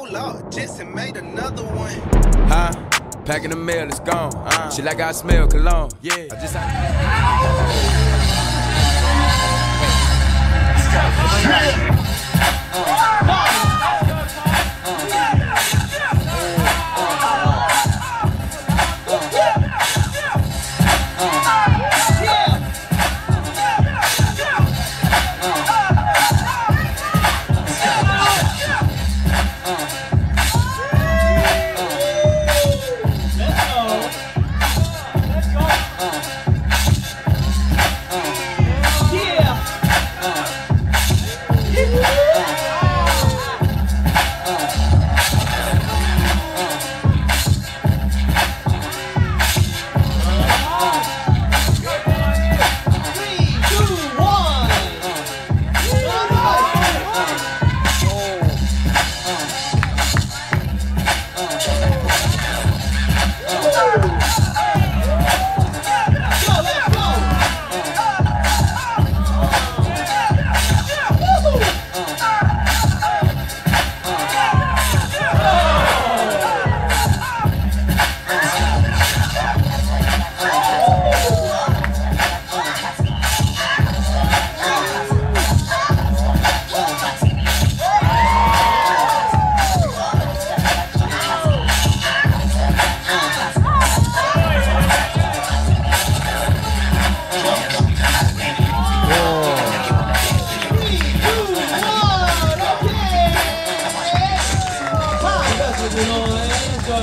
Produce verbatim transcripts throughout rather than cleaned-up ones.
Hold up, Jetson made another one. Huh? Packing the mail, it's gone. Uh, Shit like I smell cologne. Yeah. I just.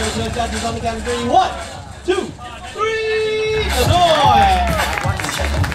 One, two, three, Nonoy!